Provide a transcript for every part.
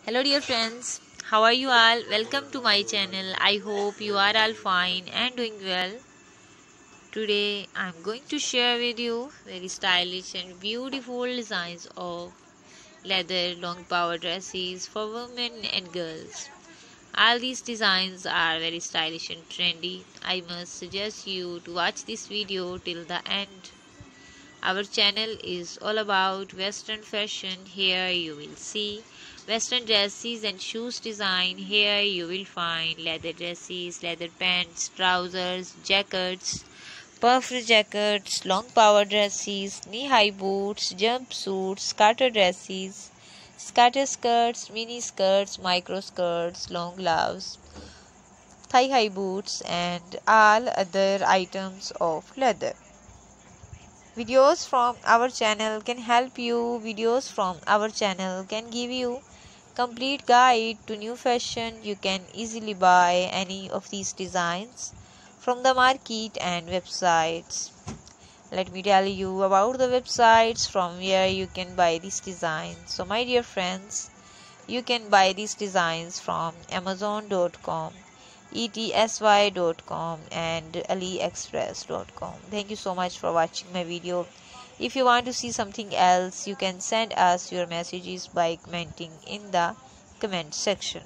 Hello dear friends, how are you all? Welcome to my channel. I hope you are all fine and doing well. Today I am going to share with you very stylish and beautiful designs of leather long power dresses for women and girls. All these designs are very stylish and trendy. I must suggest you to watch this video till the end. Our channel is all about Western fashion. Here you will see Western dresses and shoes design. Here you will find leather dresses, leather pants, trousers, jackets, puff jackets, long power dresses, knee-high boots, jumpsuits, skater dresses, skater skirts, mini skirts, micro skirts, long gloves, thigh-high boots, and all other items of leather. Videos from our channel can help you. Videos from our channel can give you complete guide to new fashion. You can easily buy any of these designs from the market and websites. Let me tell you about the websites from where you can buy these designs. So my dear friends, you can buy these designs from Amazon.com, etsy.com and aliexpress.com. Thank you so much for watching my video. If you want to see something else, you can send us your messages by commenting in the comment section.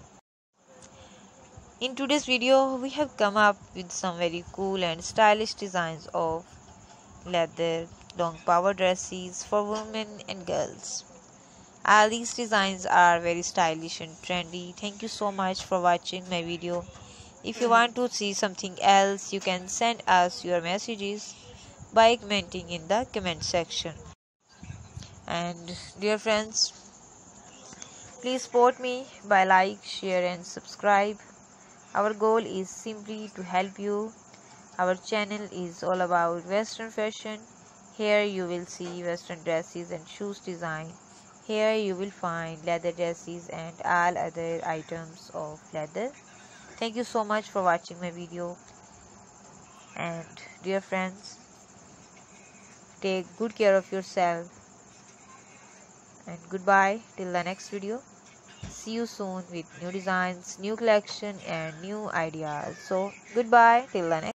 In today's video, we have come up with some very cool and stylish designs of leather long power dresses for women and girls. All these designs are very stylish and trendy. Thank you so much for watching my video. If you want to see something else, you can send us your messages by commenting in the comment section. And dear friends, please support me by like, share and subscribe. Our goal is simply to help you. Our channel is all about Western fashion. Here you will see Western dresses and shoes design. Here you will find leather dresses and all other items of leather. Thank you so much for watching my video. And dear friends, take good care of yourself. And goodbye till the next video. See you soon with new designs, new collection and new ideas. So goodbye till the next